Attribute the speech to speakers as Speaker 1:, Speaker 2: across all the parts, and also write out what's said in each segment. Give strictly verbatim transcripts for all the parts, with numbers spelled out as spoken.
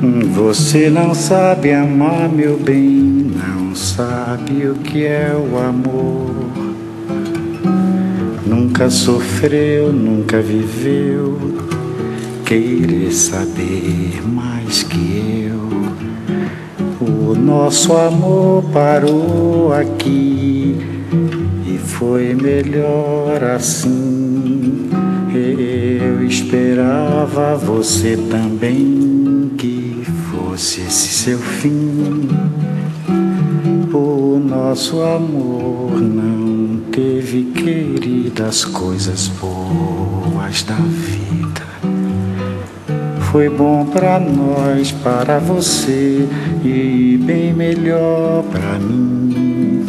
Speaker 1: Você não sabe amar, meu bem, não sabe o que é o amor. Nunca sofreu, nunca viveu, querer saber mais que eu. O nosso amor parou aqui e foi melhor assim. Eu esperava você também, que fosse esse seu fim. O nosso amor não teve, querida, as coisas boas da vida. Foi bom pra nós, para você, e bem melhor pra mim.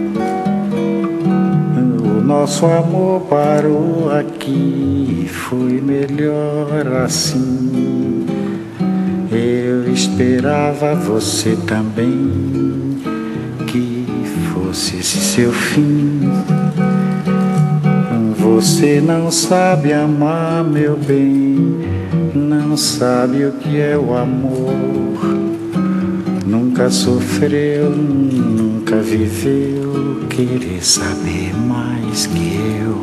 Speaker 1: O nosso amor parou aqui e foi melhor assim. Eu esperava você também, que fosse esse seu fim. Você não sabe amar, meu bem, não sabe o que é o amor. Nunca sofreu, nunca viveu, querer saber mais que eu.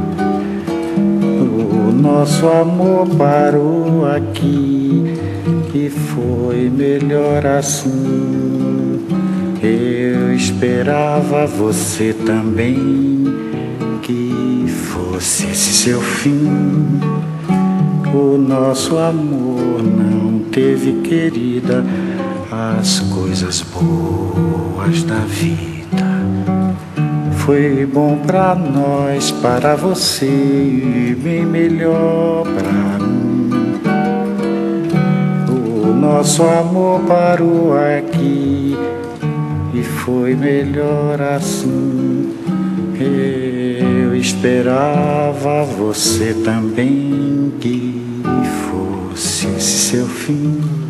Speaker 1: O nosso amor parou aqui e foi melhor assim. Eu esperava você também, que fosse esse seu fim. O nosso amor não teve, querida, as coisas boas da vida. Foi bom pra nós, para você, e bem melhor pra mim. O nosso amor parou aqui e foi melhor assim. Eu esperava você também, que fosse esse seu fim.